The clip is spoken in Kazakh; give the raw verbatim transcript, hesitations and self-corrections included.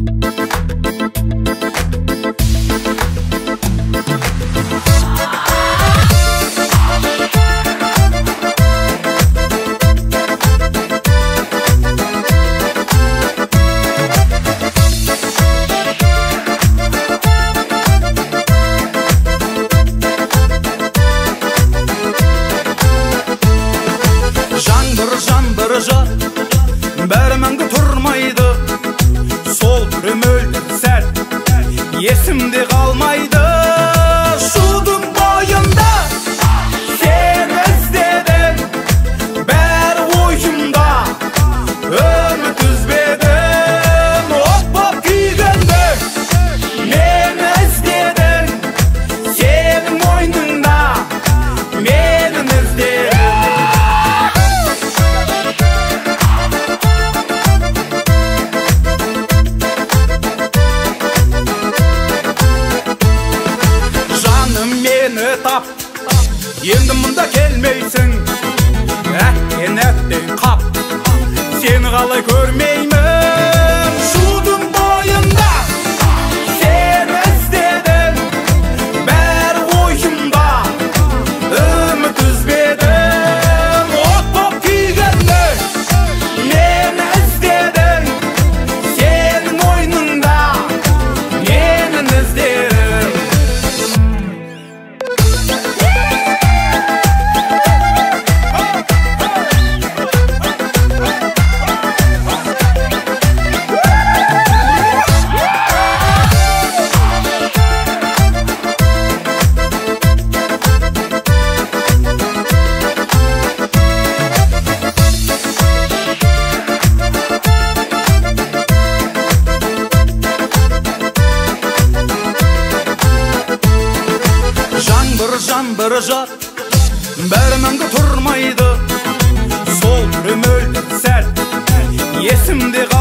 Бәрі мәңгі тұрмайды, сол түрім өлді сәл, есімде қалмайды. Шудың бойында сен іздедің, бәрі ойымда үміт үзбедің. От боп күйгенде мен іздедің, сенің мойныңда менің іздедің. Мені тап, енді мұнда келмейсің, әттен әттен қап, сені қалай көрмеймін. Шудың бойында сен іздедің, бәрі ойымда үміт үзбедің. От боп күйгенде мені іздедің, сенің мойныңда менің іздедің. Жаңбыр жат, бәрі мәңгі тұрмайды, сол түрім өлді сәл, есімде